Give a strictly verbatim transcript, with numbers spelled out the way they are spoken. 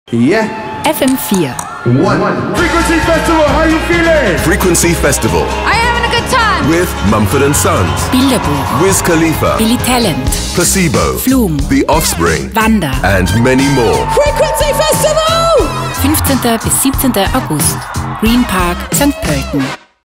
Yeah. F M vier. One. Frequency Festival, how you feeling? Frequency Festival. Are you having a good time? With Mumford and Sons. Bilderbuch. Wiz Khalifa. Billy Talent. Placebo. Flume. The Offspring. Wanda. And many more. Frequency Festival! fünfzehnten bis siebzehnten August. Greenpark, Sankt Pölten.